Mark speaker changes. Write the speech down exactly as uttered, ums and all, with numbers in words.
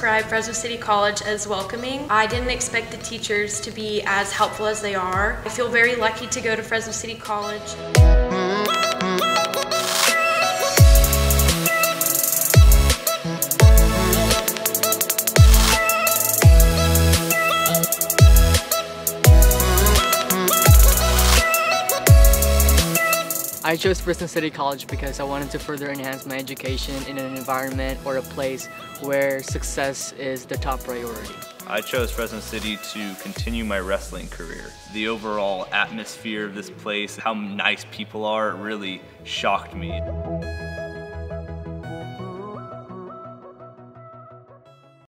Speaker 1: describe Fresno City College as welcoming. I didn't expect the teachers to be as helpful as they are. I feel very lucky to go to Fresno City College.
Speaker 2: I chose Fresno City College because I wanted to further enhance my education in an environment or a place where success is the top priority.
Speaker 3: I chose Fresno City to continue my wrestling career. The overall atmosphere of this place, how nice people are, it really shocked me.